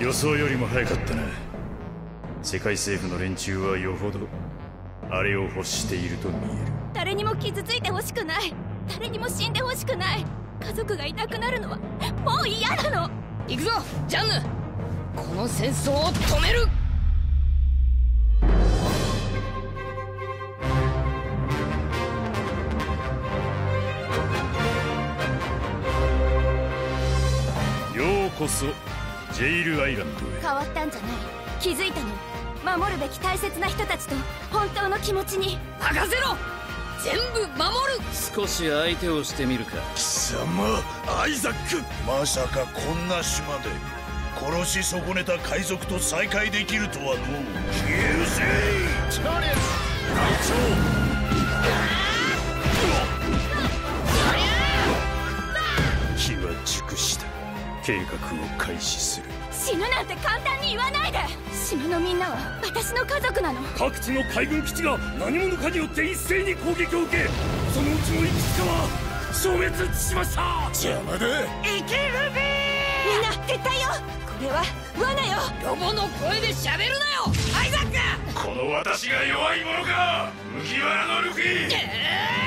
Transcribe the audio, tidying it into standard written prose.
予想よりも早かったな。世界政府の連中はよほどあれを欲していると見える。 誰にも傷ついてほしくない。誰にも死んでほしくない。家族がいなくなるのはもう嫌なの。 行くぞジャンヌ、この戦争を止める。 ようこそジェイルアイランドへ。 変わったんじゃない。気づいたの。守るべき大切な人たちと本当の気持ちに。 任せろ、全部守る。 少し相手をしてみるか。 貴様アイザック、まさかこんな島で殺し損ねた海賊と再会できるとはのう。消え失せトニス隊長。 機は熟した。計画を開始する。 死ぬなんて簡単に言わないで。島のみんなは私の家族なの。 各地の海軍基地が何者かによって一斉に攻撃を受け、そのうちのいくつかは消滅しました。 邪魔だ。 生きるべみんな撤退よ。これは罠よ。 ロボの声で喋るなよアイザック。 この私が弱いものか、麦わらのルフィ。